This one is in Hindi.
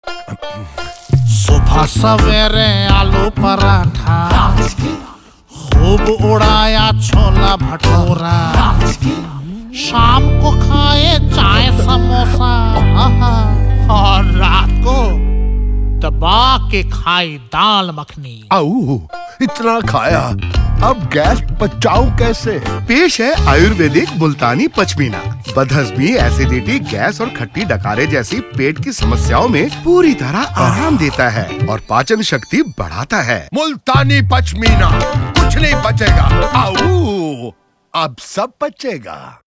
सुबह सवेरे आलू पराठा, खूब उड़ाया छोला भटूरा, शाम को खाए चाय समोसा, और रात को दबा के खाई दाल मखनी। आऊ, इतना खाया, अब गैस पचाऊं कैसे? पेश है आयुर्वेदिक मुल्तानी पचमीना। बदहजमी, एसिडिटी, गैस और खट्टी डकारे जैसी पेट की समस्याओं में पूरी तरह आराम देता है और पाचन शक्ति बढ़ाता है। मुल्तानी पचमीना, कुछ नहीं बचेगा। आऊ, अब सब बचेगा।